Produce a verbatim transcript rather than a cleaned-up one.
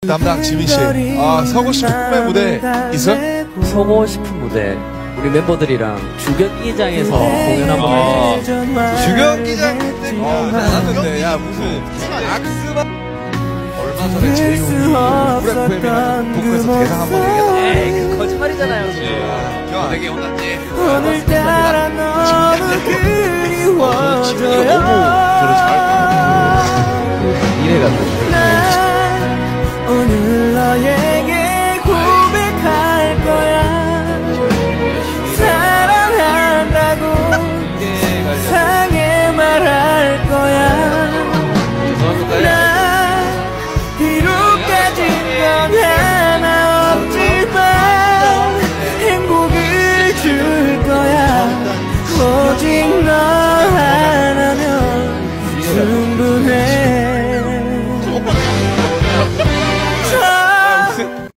담당 지민 씨, 아, 서고 싶은 꿈의 무대 있어요? 서고 싶은 무대. 우리 멤버들이랑 주경기장에서 공연 한번 어, 해야지. 주경기장 때, 어, 나왔는데, 야, 무슨, 악스만. 얼마 전에 제이홉이 우레프엠이라는 독에서 대상 한번 얘기했다. 에이, 그 거짓말이잖아요. 형, 내게 혼났지? 오늘따라 너무 그리워져요. 저는 잘